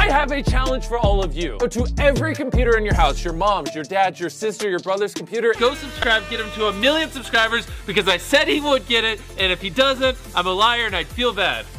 I have a challenge for all of you. Go to every computer in your house, your mom's, your dad's, your sister, your brother's computer. Go subscribe, get him to 1 million subscribers because I said he would get it, and if he doesn't, I'm a liar and I'd feel bad.